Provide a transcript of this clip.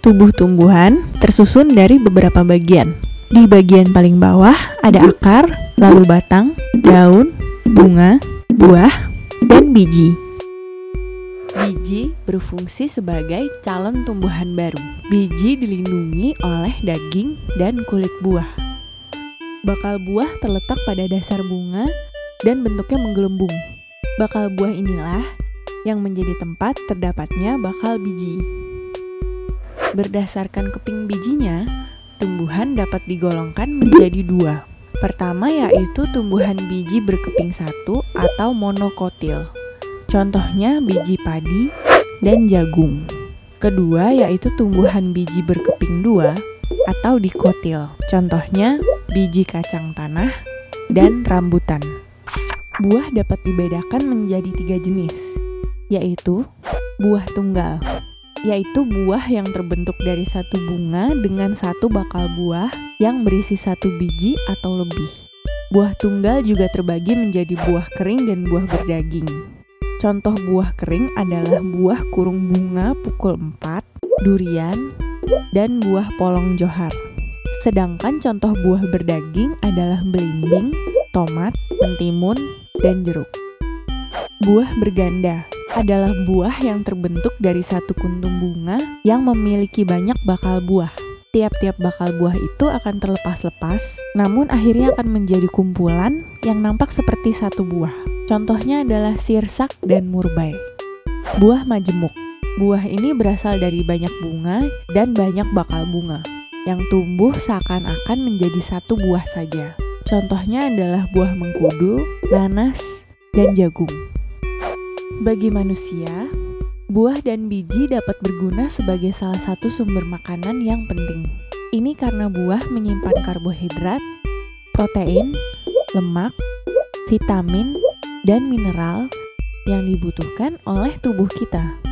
Tubuh tumbuhan tersusun dari beberapa bagian. Di bagian paling bawah ada akar, lalu batang, daun, bunga, buah, dan biji. Biji berfungsi sebagai calon tumbuhan baru. Biji dilindungi oleh daging dan kulit buah. Bakal buah terletak pada dasar bunga dan bentuknya menggelembung. Bakal buah inilah yang menjadi tempat terdapatnya bakal biji. Berdasarkan keping bijinya, tumbuhan dapat digolongkan menjadi dua. Pertama yaitu tumbuhan biji berkeping satu atau monokotil. Contohnya biji padi dan jagung. Kedua yaitu tumbuhan biji berkeping dua atau dikotil. Contohnya biji kacang tanah dan rambutan. Buah dapat dibedakan menjadi 3 jenis, yaitu buah tunggal, yaitu buah yang terbentuk dari satu bunga dengan satu bakal buah yang berisi satu biji atau lebih. Buah tunggal juga terbagi menjadi buah kering dan buah berdaging. Contoh buah kering adalah buah kurung bunga pukul 4, durian, dan buah polong johar. Sedangkan contoh buah berdaging adalah belimbing, tomat, mentimun, dan jeruk. Buah berganda adalah buah yang terbentuk dari satu kuntum bunga yang memiliki banyak bakal buah. Tiap-tiap bakal buah itu akan terlepas-lepas, namun akhirnya akan menjadi kumpulan yang nampak seperti satu buah. Contohnya adalah sirsak dan murbei. Buah majemuk. Buah ini berasal dari banyak bunga dan banyak bakal bunga yang tumbuh seakan-akan menjadi satu buah saja. Contohnya adalah buah mengkudu, nanas, dan jagung. Bagi manusia, buah dan biji dapat berguna sebagai salah satu sumber makanan yang penting. Ini karena buah menyimpan karbohidrat, protein, lemak, vitamin, dan mineral yang dibutuhkan oleh tubuh kita.